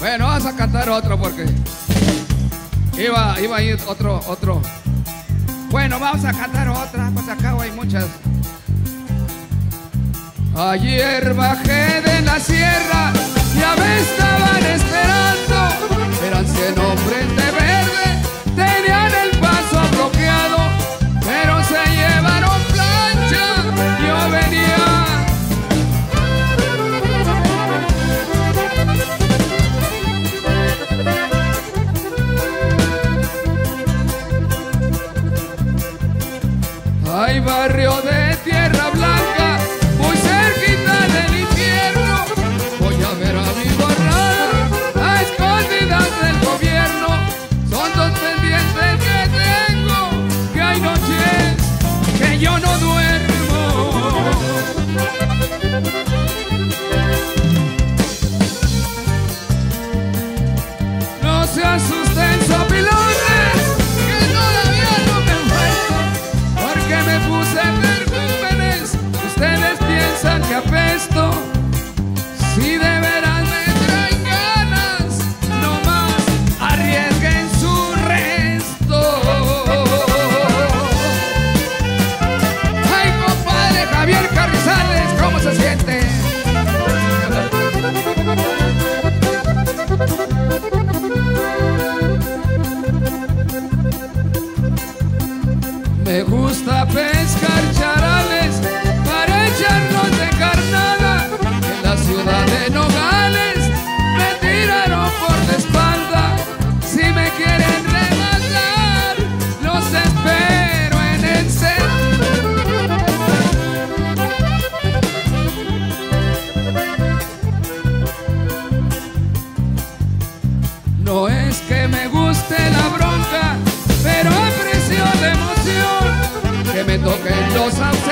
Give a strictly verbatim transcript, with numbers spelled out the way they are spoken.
Bueno, vamos a cantar otro porque iba, iba a ir otro, otro. Bueno, vamos a cantar otra, pues acá hay muchas. Ayer bajé de la sierra, ya me estaban esperando. Eran cien hombres de verde, tenían el paso bloqueado, pero se llevaron plancha, yo venía. Hay barrio de Tierra Blanca, muy cerquita del infierno. Voy a ver a mi borrada, a escondidas del gobierno. Son dos pendientes que tengo, que hay noches que yo no duermo. No se asusten, sopilones, que todavía no me muerto, porque me puse perfúmenes. Ustedes piensan que apesto, si de veras me traen ganas, no más arriesguen su resto. Ay, compadre Javier Carrizales, ¿cómo se siente? Me gusta pescar charales para echarnos de carnada. En la ciudad de Nogales me tiraron por la espalda. Si me quieren rematar, los espero en el centro. No es que me guste la bronca, pero aprecio la emoción que me toquen los